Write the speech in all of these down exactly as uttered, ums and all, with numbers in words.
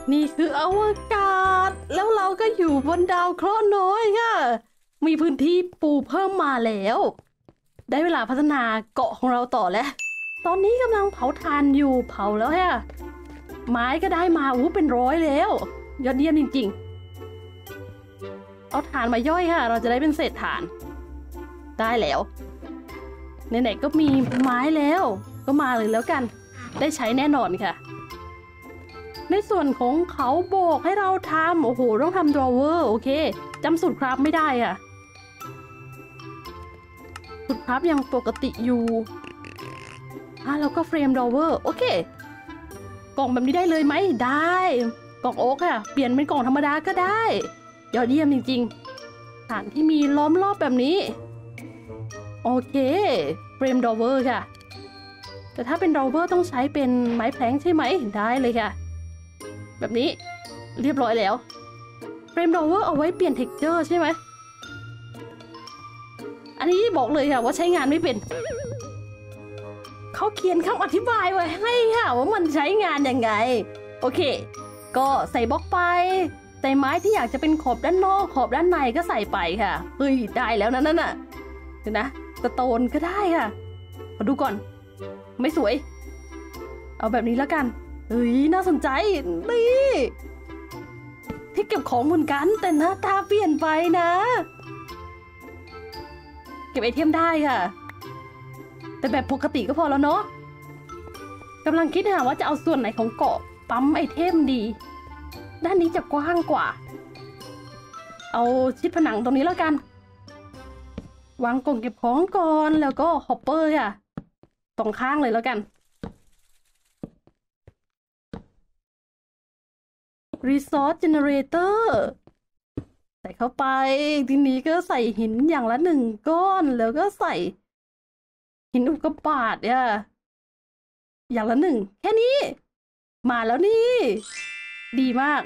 นี่คืออวกาศแล้วเราก็อยู่บนดาวเคราะห์น้อยค่ะมีพื้นที่ปูเพิ่มมาแล้วได้เวลาพัฒนาเกาะของเราต่อแล้วตอนนี้กำลังเผาถ่านอยู่เผาแล้วค่ะไม้ก็ได้มาอู้เป็นร้อยแล้วยอดเยี่ยมจริงๆเอาถ่านมาย่อยค่ะเราจะได้เป็นเศษถ่านได้แล้วไหนๆก็มีไม้แล้วก็มาเลยแล้วกันได้ใช้แน่นอนค่ะในส่วนของเขาบอกให้เราทำโอ้โหต้องทำดรอเวอร์โอเคจำสูตรครับไม่ได้อะสูตรครับยังปกติอยู่อ่ะแล้วก็เฟรมดรอเวอร์โอเคกล่องแบบนี้ได้เลยไหมได้กล่องโอ๊กค่ะเปลี่ยนเป็นกล่องธรรมดาก็ได้ยอดเยี่ยมจริงๆฐานที่มีล้อมรอบแบบนี้โอเคเฟรมดรอเวอร์ค่ะแต่ถ้าเป็นดรอเวอร์ต้องใช้เป็นไม้แพลงใช่ไหมได้เลยค่ะแบบนี้เรียบร้อยแล้วเฟรมดรอเวอร์เอาไว้เปลี่ยนเท็กเจอร์ใช่ไหมอันนี้บอกเลยค่ะว่าใช้งานไม่เป็นเขาเขียนคำอธิบายไว้ให้ค่ะว่ามันใช้งานยังไงโอเคก็ใส่บล็อกไปใส่ไม้ที่อยากจะเป็นขอบด้านนอกขอบด้านในก็ใส่ไปค่ะเฮ้ยได้แล้วนะนั่นน่ะเห็นนะสโตนก็ได้ค่ะมาดูก่อนไม่สวยเอาแบบนี้แล้วกันเฮ้ยน่าสนใจนี่ที่เก็บของเหมือนกันแต่หน้าตาเปลี่ยนไปนะเก็บไอเทมได้ค่ะแต่แบบปกติก็พอแล้วเนาะกำลังคิดหาว่าจะเอาส่วนไหนของเกาะปั๊มไอเทมดีด้านนี้จะกว้างกว่าเอาชิดผนังตรงนี้แล้วกันวางกล่องเก็บของก่อนแล้วก็ฮอปเปอร์ค่ะตรงข้างเลยแล้วกันResource Generator ใส่เข้าไปทีนี้ก็ใส่หินอย่างละหนึ่งก้อนแล้วก็ใส่หินอุกกาบาตเนี่ยอย่างละหนึ่งแค่นี้มาแล้วนี่ดีมาก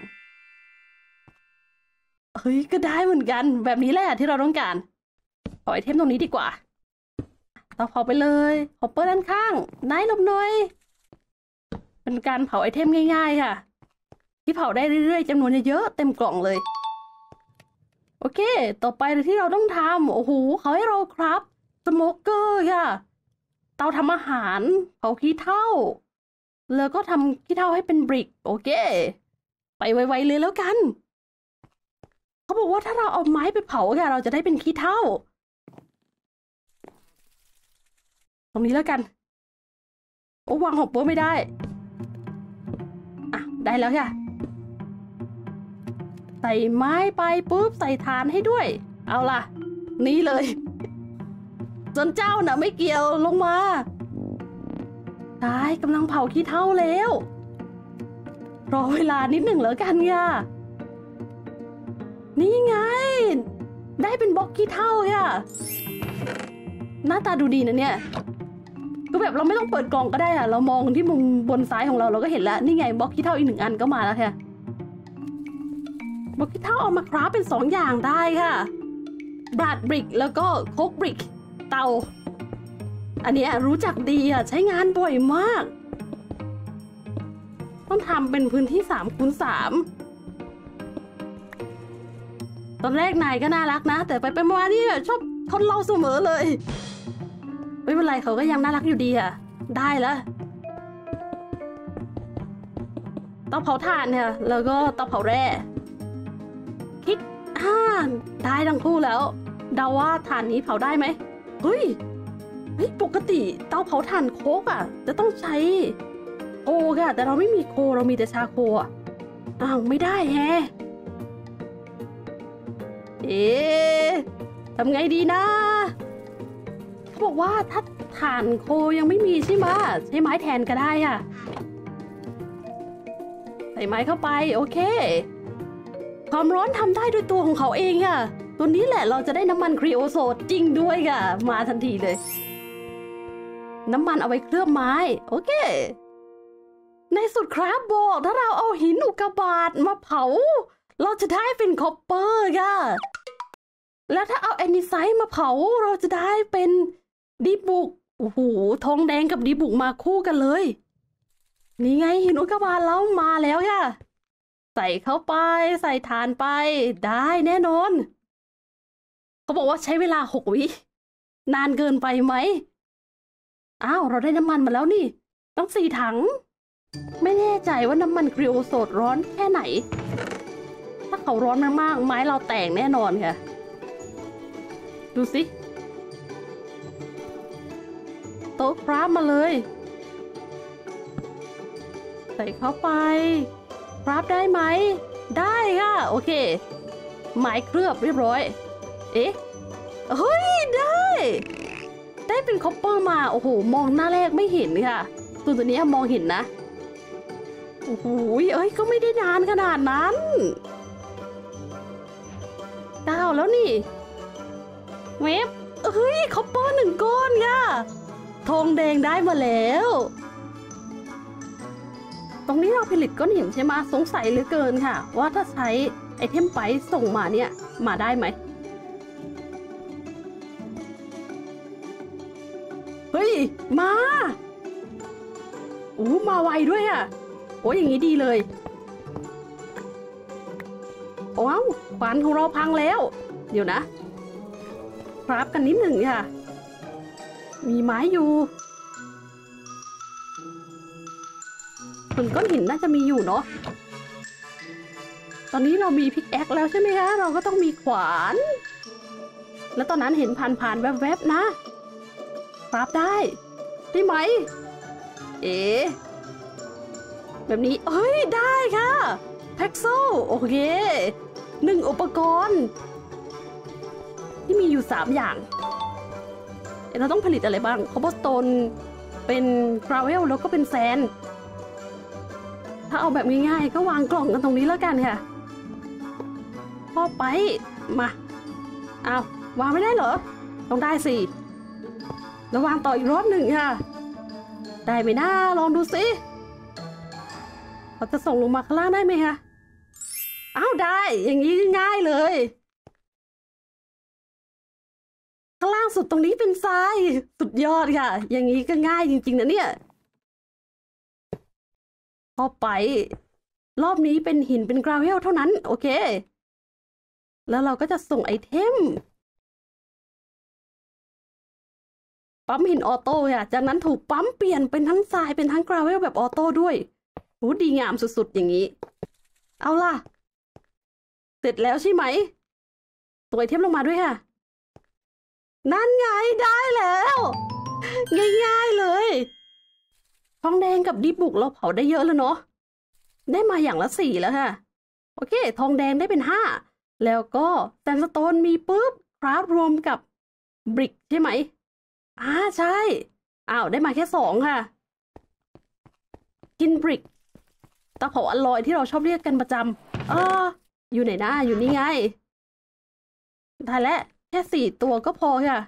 เฮ้ยก็ได้เหมือนกันแบบนี้แหละที่เราต้องการเอาไอเทมตรงนี้ดีกว่าต่อเผาไปเลยฮอปเปอร์ด้านข้างนายลบหน่อยเป็นการเผาไอเทมง่ายๆค่ะที่เผาได้เรื่อยๆจำนวนเยอะๆเต็มกล่องเลยโอเคต่อไปที่เราต้องทำโอ้โหเขาให้เราครับสโมกเกอร์ค่ะเตาทำอาหารเผาขี้เถ้าแล้วก็ทำขี้เถ้าให้เป็นบริกโอเคไปไวๆเลยแล้วกันเขาบอกว่าถ้าเราเอาไม้ไปเผาค่ะเราจะได้เป็นขี้เถ้าตรงนี้แล้วกันโอ้วางหอบปัวไม่ได้อ่ะได้แล้วค่ะใส่ไม้ไปปุ๊บใส่ถ่านให้ด้วยเอาล่ะนี่เลยจนเจ้าน่ะไม่เกี่ยวลงมาตายกำลังเผาขี้เถ้าแล้วรอเวลานิดหนึ่งแล้วกันค่ะนี่ไงได้เป็นบล็อกขี้เถ้าค่ะหน้าตาดูดีนะเนี่ยก็แบบเราไม่ต้องเปิดกล่องก็ได้ค่ะเรามองที่มุมบนซ้ายของเราเราก็เห็นแล้วนี่ไงบล็อกขี้เถ้าอีกหนึ่งอันก็มาแล้วค่ะบล็อกขี้เถ้าเอามาคราฟเป็นสองอย่างได้ค่ะบลัดบริกแล้วก็โคกบริกเตาอันนี้รู้จักดีอ่ะใช้งานบ่อยมากต้องทำเป็นพื้นที่สามคูณสามตอนแรกนายก็น่ารักนะแต่ไปไปมานี่ชอบทนเราเสมอเลยไม่เป็นไรเขาก็ยังน่ารักอยู่ดีอ่ะได้แล้วเตาเผาถ่านเนี่ยแล้วก็เตาเผาแร่คิดอ่าได้ทั้งคู่แล้วเดาว่าถ่านนี้เผาได้ไหมเฮ้ยเฮ้ยปกติเตาเผาถ่านโคกอ่ะจะต้องใช้โคค่ะแต่เราไม่มีโคเรามีแต่ชาโคอ่ะอ้าวไม่ได้แฮะเอ๊ะทำไงดีนะเขาบอกว่าถ้าถ่านโคยังไม่มีใช่ไหมใช้ไม้แทนก็ได้อ่ะใส่ไม้เข้าไปโอเคความร้อนทำได้ด้วยตัวของเขาเองค่ะตัวนี้แหละเราจะได้น้ำมันครีโอโซตจริงด้วยค่ะมาทันทีเลยน้ำมันเอาไว้เคลือบไม้โอเคในสุดครับบอกถ้าเราเอาหินอุกกาบาตมาเผาเราจะได้เป็นคอปเปอร์ค่ะแล้วถ้าเอาแอนนิไซต์มาเผาเราจะได้เป็นดีบุกโอ้โหทองแดงกับดีบุกมาคู่กันเลยนี่ไงหินอุกกาบาตแล้วมาแล้วค่ะใส่เข้าไปใส่ฐานไปได้แน่นอนเขาบอกว่าใช้เวลาหกวินานเกินไปไหมอ้าวเราได้น้ำมันมาแล้วนี่ต้องสี่ถังไม่แน่ใจว่าน้ำมันครีโอโซดร้อนแค่ไหนถ้าเขาร้อนมากๆไม้เราแตกแน่นอนค่ะดูสิโต๊ะคราฟมาเลยใส่เข้าไปคราฟได้ไหมได้ค่ะโอเคไม้เคลือบเรียบร้อยเอ๊ะเฮ้ยได้ได้เป็นคอปเปอร์มาโอ้โหมองหน้าแรกไม่เห็นค่ะตัวตัวนี้มองเห็นนะโอ้โหเอ้ยก็ไม่ได้นานขนาดนั้นเก้าแล้วนี่เว็บเฮ้ยคอปเปอร์หนึ่งก้อนค่ะทองแดงได้มาแล้วตรงนี้เราผลิตก้อนหินใช่ไหมสงสัยเหลือเกินค่ะว่าถ้าใช้ไอเทมไปส่งมาเนี่ยมาได้ไหมเฮ้ยมาอู้มาไวด้วยอ่ะโอ้ยอย่างนี้ดีเลยโอ้วขวานของเราพังแล้วเดี๋ยวนะคราฟกันนิดหนึ่งค่ะมีไม้อยู่ส่วนก้อนหินน่าจะมีอยู่เนาะตอนนี้เรามีพิกแอคแล้วใช่ไหมคะเราก็ต้องมีขวานแล้วตอนนั้นเห็นผ่านๆแวบๆนะคราฟได้ได้ไหมเอ๋แบบนี้เฮ้ยได้ค่ะแพ็กโซโอเคหนึ่งอุปกรณ์ที่มีอยู่สามอย่างเราต้องผลิตอะไรบ้างคอบเบอร์สโตนเป็นกราเวลแล้วก็เป็นแซนถ้าเอาแบบง่ายๆก็วางกล่องกันตรงนี้แล้วกันค่ะพ่อไปมาเอาวางไม่ได้เหรอต้องได้สิแล้ววางต่ออีกรอบหนึ่งค่ะได้ไหมนะลองดูสิเราจะส่งลงมาข้างล่างได้ไหมคะอ้าวได้อย่างนี้ง่ายเลยข้างล่างสุดตรงนี้เป็นทรายสุดยอดค่ะอย่างนี้ก็ง่ายจริงๆนะเนี่ยพอไปรอบนี้เป็นหินเป็นกราเวลเท่านั้นโอเคแล้วเราก็จะส่งไอเทมปั๊มหินออโต้ค่ะจากนั้นถูกปั๊มเปลี่ยนเป็นทั้งทรายเป็นทั้งกราเวลแบบออโต้ด้วยโหดีงามสุดๆอย่างนี้เอาล่ะเสร็จแล้วใช่ไหมส่งไอเทมลงมาด้วยค่ะนั่นไงได้แล้วง่ายๆเลยทองแดงกับดิบุกเราเผาได้เยอะแล้วเนาะได้มาอย่างละสี่แล้วค่ะโอเคทองแดงได้เป็นห้าแล้วก็แซนสโตนมีปุ๊บคราฟรวมกับบริกใช่ไหมอ่าใช่อ้าวได้มาแค่สองค่ะกินบริกตะเผาอร่อยที่เราชอบเรียกกันประจำเอออยู่ไหนนะอยู่นี่ไงได้แล้วแค่สี่ตัวก็พอค่ะ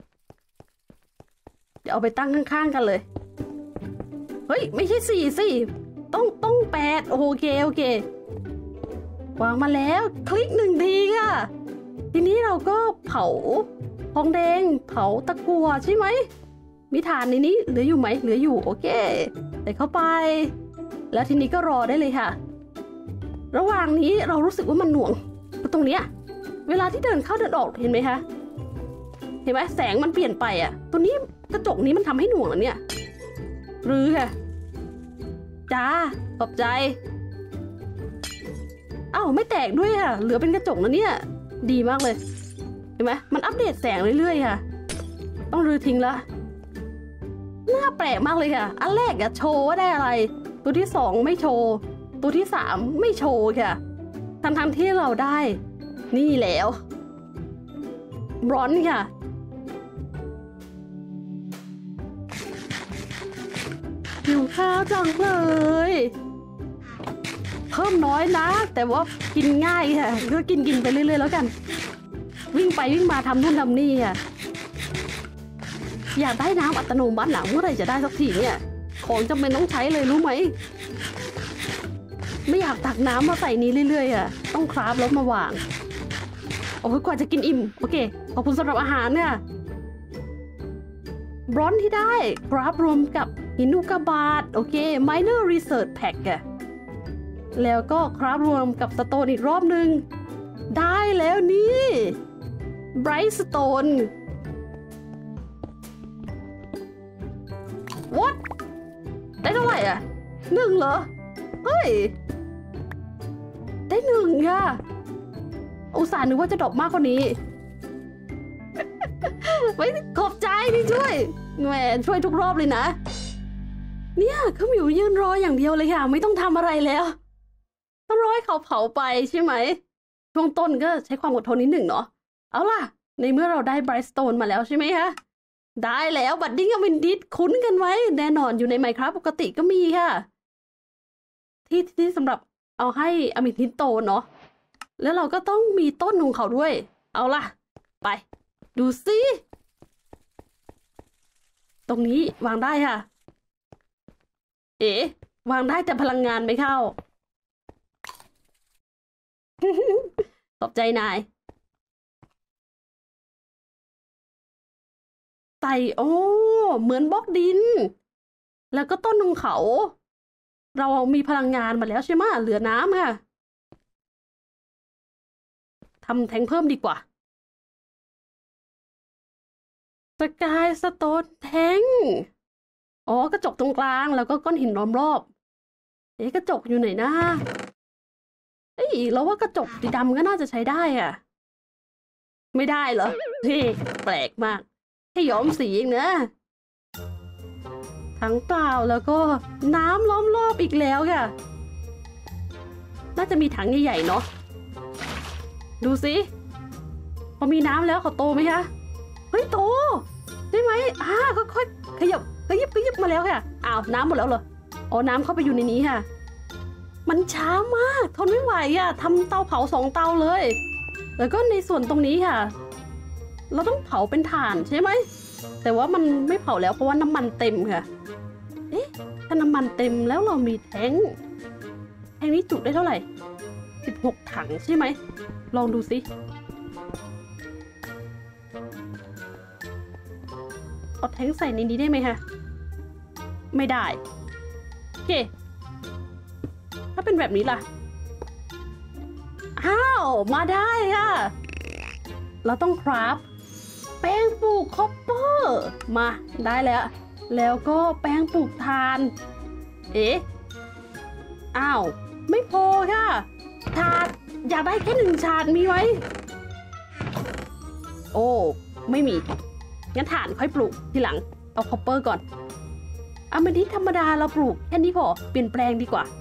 เดี๋ยวเอาไปตั้งข้างๆกันเลยเฮ้ยไม่ใช่สี่สิต้องต้องแปดโอเคโอเควางมาแล้วคลิกหนึ่งทีค่ะทีนี้เราก็เผาทองแดงเผาตะกั่วใช่ไหมมีถ่านในนี้เหลืออยู่ไหมเหลืออยู่โอเคใส่เข้าไปแล้วทีนี้ก็รอได้เลยค่ะระหว่างนี้เรารู้สึกว่ามันหน่วงตรงเนี้ยเวลาที่เดินเข้าเดินออกเห็นไหมคะเห็นไหมแสงมันเปลี่ยนไปอ่ะตัวนี้กระจกนี้มันทำให้หน่วงแล้วเนี่ยหรือค่ะจ้าขอบใจอ้าวไม่แตกด้วยค่ะเหลือเป็นกระจกแล้วเนี่ยดีมากเลยเห็นไหมมันอัปเดตแสงเรื่อยๆค่ะต้องรื้อทิ้งละน่าแปลกมากเลยค่ะอันแรกอะโชว์ว่าได้อะไรตัวที่สองไม่โชว์ตัวที่สามไม่โชว์ค่ะทั้งๆที่เราได้นี่แล้วบรอนซ์ค่ะหิวข้าวจังเลยเพิ่มน้อยนะแต่ว่ากินง่ายค่ะก็กินกินไปเรื่อยๆแล้วกันวิ่งไปวิ่งมาทำนู่นทำนี่ค่ะอยากได้น้ำอัตโนมัติหลังเมื่อไหร่จะได้สักทีเนี่ยของจำเป็นต้องใช้เลยรู้ไหมไม่อยากตักน้ำมาใส่นี้เรื่อยๆอ่ะต้องคราฟแล้วมาวางโอ้ยกว่าจะกินอิ่มโอเคขอบคุณสำหรับอาหารเนี่ยบรอนซ์ที่ได้คราฟรวมกับหินอุกกาบาตโอเค minor research pack อะแล้วก็คราฟรวมกับสโตนอีกรอบหนึ่งได้แล้วนี่ไบรท์สโตน what ได้เท่าไหร่อ่ะหนึ่งเหรอเฮ้ยได้หนึ่งค่ะอุตส่าห์นึกว่าจะดรอปมากกว่านี้ ไม่ขอบใจที่ช่วยแหมช่วยทุกรอบเลยนะเนี่ยเขาอยู่ยืนรออย่างเดียวเลยค่ะไม่ต้องทำอะไรแล้วต้องรอให้เขาเผาไปใช่ไหมช่วงต้นก็ใช้ความอดทนนิดหนึ่งเนาะเอาล่ะในเมื่อเราได้ไบรท์สโตนมาแล้วใช่ไหมคะได้แล้วบัดดิ้งกับวินดิสคุ้นกันไว้แน่นอนอยู่ในไมน์คราฟปกติก็มีค่ะที่ที่สำหรับเอาให้อมิทินโตเนาะแล้วเราก็ต้องมีต้นของเขาด้วยเอาล่ะไปดูสิตรงนี้วางได้ค่ะเอ๋วางได้แต่พลังงานไม่เข้า ขอบใจนายใส่โอ้เหมือนบล็อกดินแล้วก็ต้นของเขาเรามีพลังงานมาแล้วใช่ไหมเหลือน้ำค่ะทำแทงเพิ่มดีกว่าสกายสโตนแทงอ๋อกระจกตรงกลางแล้วก็ก้อนหินล้อมรอบเอ๊ะกระจกอยู่ไหนนะเอ้ยเราว่ากระจกสีดำก็น่าจะใช้ได้อ่ะไม่ได้เหรอเฮ้แปลกมากแค่ย้อมสีเองนะทั้งเปล่าแล้วก็น้ำล้อมรอบอีกแล้วค่ะน่าจะมีถังใหญ่ๆเนาะดูสิพอมีน้ำแล้วเขาโตไหมคะเฮ้ยโตได้ไหมอ่าค่อยๆขยับขยิบขยิบมาแล้วค่ะอ้าวน้ำหมดแล้วเหรออ๋อน้ำเข้าไปอยู่ในนี้ค่ะมันช้ามากทนไม่ไหวอ่ะทำเตาเผาสองเตาเลยแล้วก็ในส่วนตรงนี้ค่ะเราต้องเผาเป็นถ่านใช่ไหมแต่ว่ามันไม่เผาแล้วเพราะว่าน้ำมันเต็มค่ะเอ๊ะถ้าน้ำมันเต็มแล้วเรามีแทงแทงนี้จุได้เท่าไหร่สิบหกถังใช่ไหมลองดูสิเอาแทงใส่ในนี้ได้ไหมคะไม่ได้โอเคถ้าเป็นแบบนี้ล่ะอ้าวมาได้ค่ะเราต้องคราฟแป้งปลูกคอปเปอร์มาได้แล้วแล้วก็แป้งปลูกทานเอ๊ะอ้าวไม่พอค่ะถาดอยากได้แค่หนึ่งถาดมีไหมโอ้ไม่มีงั้นถ่านค่อยปลูกทีหลังเอาคอปเปอร์ก่อนอะเมทิสธรรมดาเราปลูกแค่นี้พอเปลี่ยนแปลงดีกว่า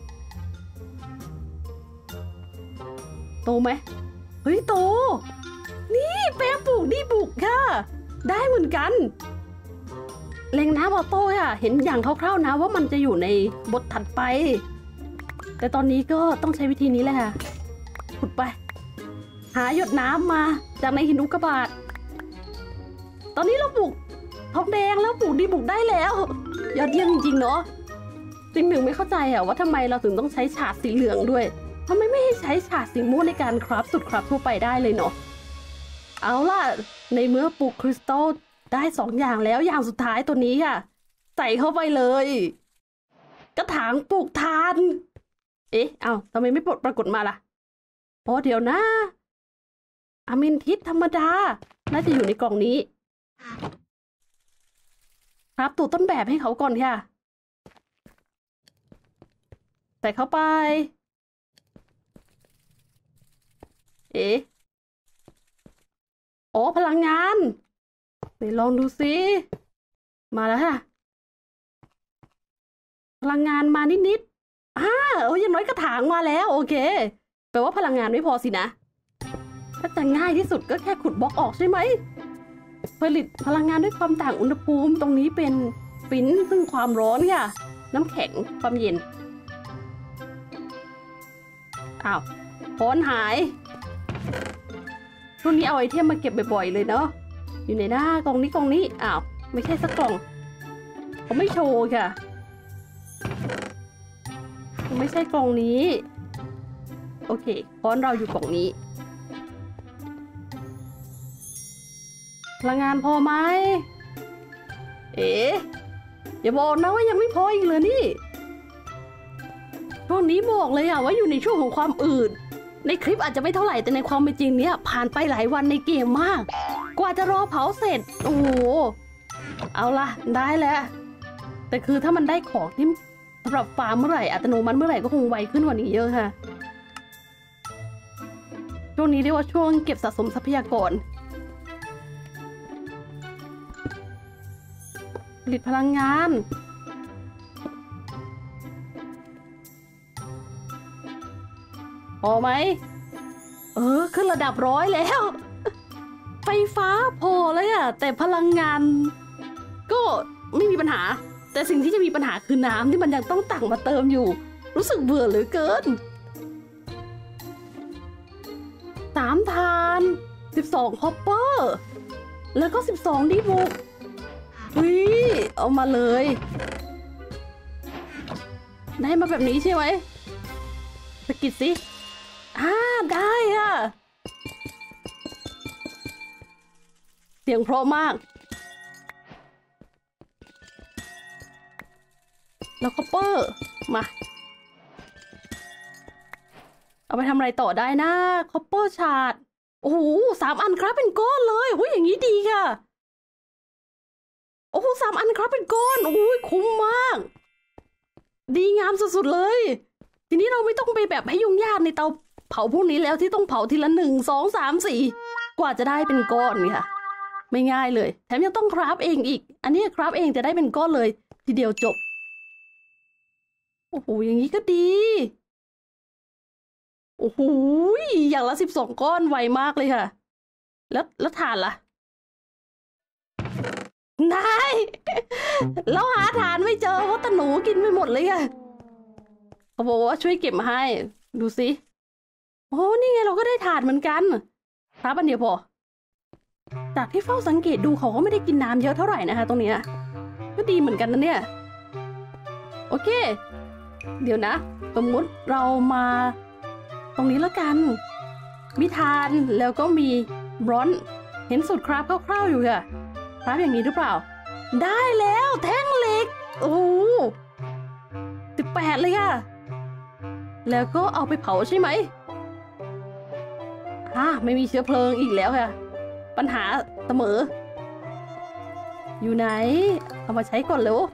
โตไหมเฮ้ยโตนี่แป้งปลูกนี่ปลูกค่ะได้เหมือนกันแรงน้ำออโต้ค่ะเห็นอย่างคร่าวๆนะว่ามันจะอยู่ในบทถัดไปแต่ตอนนี้ก็ต้องใช้วิธีนี้แหละค่ะขุดไปหาหยดน้ำมาจากในหินอุกกาบาตตอนนี้เราปลูกทองแดงแล้วปลูกดีปลูกได้แล้วยอดเยี่ยมจริงๆเนาะจริงหนึ่งไม่เข้าใจอะว่าทำไมเราถึงต้องใช้ฉาดสีเหลืองด้วยทำไมไม่ให้ใช้ฉาดสีม่วงในการคราฟสุดคราฟทั่วไปได้เลยเนาะเอาล่ะในเมื่อปลูกคริสตัลได้สองอย่างแล้วอย่างสุดท้ายตัวนี้ค่ะใส่เข้าไปเลยกระถางปลูกทานเอ๊ะเอาทำไมไม่ปรากฏมาล่ะอ๋อเดี๋ยวนะอะเมทิสธรรมดาน่าจะอยู่ในกล่องนี้ครับตัวต้นแบบให้เขาก่อนค่ะใส่เข้าไปเอ๊ะอ๋อพลังงานไปลองดูสิมาแล้วค่ะพลังงานมานิดๆอ่าโอ้ยยังน้อยกระถางมาแล้วโอเคแปลว่าพลังงานไม่พอสินะถ้าจะง่ายที่สุดก็แค่ขุดบล็อกออกใช่ไหมผลิตพลังงานด้วยความต่างอุณหภูมิตรงนี้เป็นฟินซึ่งความร้อนค่ะน้ำแข็งความเย็นอ้าวพอนหายรุ่นนี้เอาไอเทมมาเก็บบ่อยๆเลยเนาะอยู่ในหน้ากล่องนี้กล่องนี้อ้าวไม่ใช่สักกล่องเขาไม่โชว์ค่ะไม่ใช่กล่องนี้โอเคพอนเราอยู่กล่องนี้พลังงานพอไหมเอ๋อย่าบอกนะว่ายังไม่พออีกเลยนี่โชวงนี้บอกเลยอะว่าอยู่ในช่วงของความอืดในคลิปอาจจะไม่เท่าไหร่แต่ในความเป็นจริงเนี้ยผ่านไปหลายวันในเกมมากกว่าจะรอเผาเสร็จโอ้โหเอาล่ะได้แล้วแต่คือถ้ามันได้ของที่สำหรับฟาร์มเมื่อไหร่อัตโนมัติเมื่อไหร่ก็คงไวขึ้นกว่านี้เยอะค่ะช่วงนี้เรียกว่าช่วงเก็บสะสมทรัพยากรผลิตพลังงานพอไหมเออขึ้นระดับร้อยแล้วไฟฟ้าพอเลยอะแต่พลังงานก็ไม่มีปัญหาแต่สิ่งที่จะมีปัญหาคือน้ำที่มันยังต้องตักมาเติมอยู่รู้สึกเบื่อเหลือเกินสามทานสิบสองคอปเปอร์แล้วก็สิบสองดีบุกวิเอามาเลยได้มาแบบนี้ใช่ไหมสกิดสิอ่าได้อะเสียงเพราะมากแล้วคอปเปอร์มาเอาไปทำอะไรต่อได้นะคอปเปอร์ชาร์ดโอ้โหสามอันครับเป็นก้อนเลยโอ้ยอย่างนี้ดีค่ะโอ้โหสามอันครับเป็นก้อนโอ้ยคุ้มมากดีงามสุดๆเลยทีนี้เราไม่ต้องไปแบบให้ยุ่งยากในเตาเผาพวกนี้แล้วที่ต้องเผาทีละหนึ่งสองสามสี่กว่าจะได้เป็นก้อนค่ะไม่ง่ายเลยแถมยังต้องคราฟเองอีกอันนี้คราฟเองจะได้เป็นก้อนเลยทีเดียวจบโอ้โหอย่างนี้ก็ดีโอ้โหอย่างละสิบสองก้อนไวมากเลยค่ะแล้วแล้วถ่านล่ะนายเราหาฐานไม่เจอเพราะตะหนูกินไปหมดเลยอะเขาบอกว่าช่วยเก็บมาให้ดูสิโอ้นี่ไงเราก็ได้ฐานเหมือนกันครับอันเดียวพอจากที่เฝ้าสังเกตดูเขาก็ไม่ได้กินน้ำเยอะเท่าไหร่นะคะตรงนี้ก็ดีเหมือนกันนะเนี่ยโอเคเดี๋ยวนะสมมติเรามาตรงนี้แล้วกันมีฐานแล้วก็มีบรอนซ์เห็นสูตรคราฟคร่าวๆอยู่ค่ะคราฟอย่างนี้หรือเปล่าได้แล้วแท่งเหล็กโอ้สิบแปดเลยค่ะแล้วก็เอาไปเผาใช่ไหมอ่าไม่มีเชื้อเพลิงอีกแล้วค่ะปัญหาเสมออยู่ไหนเอามาใช้ก่อนเร็ว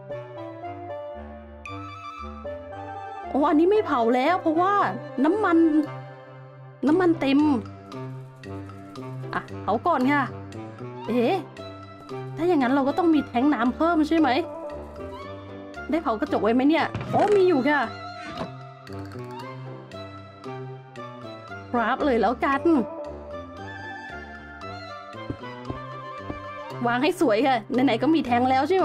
โอ้อันนี้ไม่เผาแล้วเพราะว่าน้ำมันน้ำมันเต็มอ่ะเผาก่อนค่ะเอ๊ะถ้าอย่างนั้นเราก็ต้องมีแทงน้ำเพิ่มใช่ไหมได้เผากระจกไว้ไหมเนี่ยโอ้มีอยู่ค่ะคราฟเลยแล้วกันวางให้สวยค่ะไหนๆก็มีแทงแล้วใช่ไหม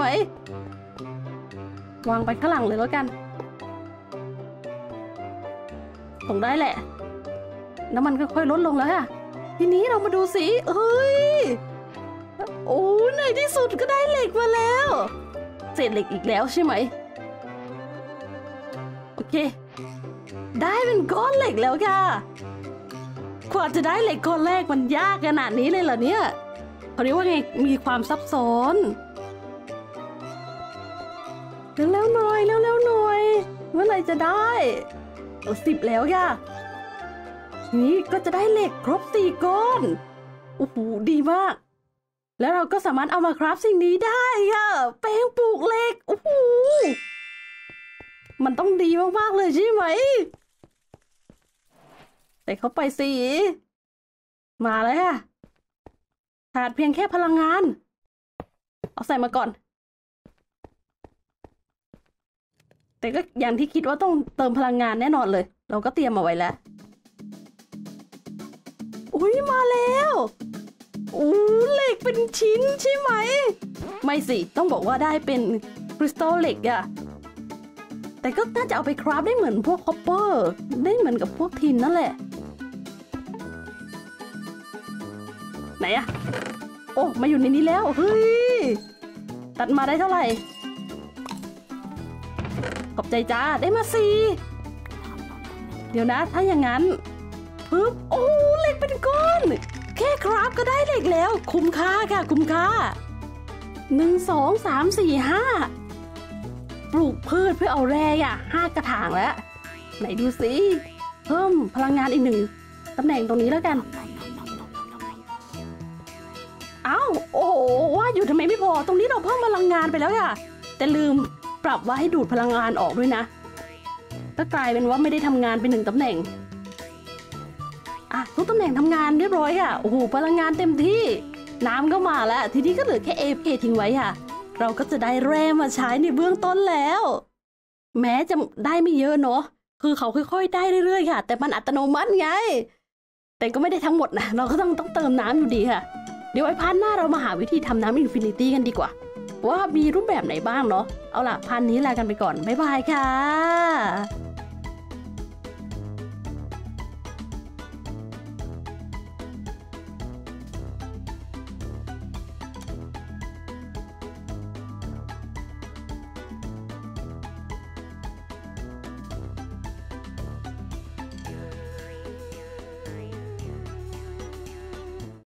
วางไปข้างหลังเลยแล้วกันส่งได้แหละน้ำมันค่อยๆลดลงแล้วค่ะทีนี้เรามาดูสิเฮ้ยโอ้ในที่สุดก็ได้เหล็กมาแล้วเศษเหล็กอีกแล้วใช่ไหมโอเคได้เป็นก้อนเหล็กแล้วค่ะกว่าจะได้เหล็กก้อนแรกมันยากขนาดนี้เลยเหรอเนี่ยเขาเรียกว่าไงมีความซับซ้อนเร็วๆหน่อยเร็วๆหน่อยเมื่อไหร่จะได้สิบแล้วค่ะนี่ก็จะได้เหล็กครบสี่ก้อนโอ้โหดีมากแล้วเราก็สามารถเอามาคราฟสิ่งนี้ได้ค่ะแป้งปลูกเหล็กโอ้โหมันต้องดีมากๆเลยใช่ไหมใส่เข้าไปสิมาแล้วค่ะขาดเพียงแค่พลังงานเอาใส่มาก่อนแต่ก็อย่างที่คิดว่าต้องเติมพลังงานแน่นอนเลยเราก็เตรียมมาไว้แล้วอุ้ยมาแล้วอู้เหล็กเป็นชิ้นใช่ไหมไม่สิต้องบอกว่าได้เป็นคริสตัลเหล็กอะแต่ก็น่าจะเอาไปคราฟได้เหมือนพวกคอปเปอร์ได้เหมือนกับพวกทินนั่นแหละไหนอะโอ้มาอยู่ในนี้แล้วเฮ้ยตัดมาได้เท่าไหร่ขอบใจจ้าได้มาสี่เดี๋ยวนะถ้าอย่างนั้นปึ๊บโอ้เหล็กเป็นก้อนแค่คราฟก็ได้เหล็กแล้วคุ้มค่าค่ะคุ้มค่าหนึ่งสองสามสี่ห้าปลูกพืชเพื่อเอาแร่อ่ะห้ากระถางแล้วไหนดูสิเพิ่มพลังงานอีกหนึ่งตำแหน่งตรงนี้แล้วกันอ้าวโอ้โหว่าอยู่ทำไมไม่พอตรงนี้เราเพิ่มพลังงานไปแล้วค่ะแต่ลืมปรับว่าให้ดูดพลังงานออกด้วยนะก็กลายเป็นว่าไม่ได้ทำงานไปหนึ่งตำแหน่งอ่ะทุกตำแหน่งทำงานเรียบร้อยค่ะโอ้โหพลังงานเต็มที่น้ำก็มาแล้วทีนี้ก็เหลือแค่ เอ พี เค ทิ้งไว้ค่ะเราก็จะได้แร่มาใช้ในเบื้องต้นแล้วแม้จะได้ไม่เยอะเนาะคือเขาค่อยๆได้เรื่อยๆค่ะแต่มันอัตโนมัติไงแต่ก็ไม่ได้ทั้งหมดนะเราก็ต้องต้องเติมน้ำอยู่ดีค่ะเดี๋ยวไอ้พันหน้าเรามาหาวิธีทำน้ำอินฟินิตี้กันดีกว่าว่ามีรูปแบบไหนบ้างเนาะเอาล่ะพันนี้ลากันไปก่อนบ๊ายบายค่ะ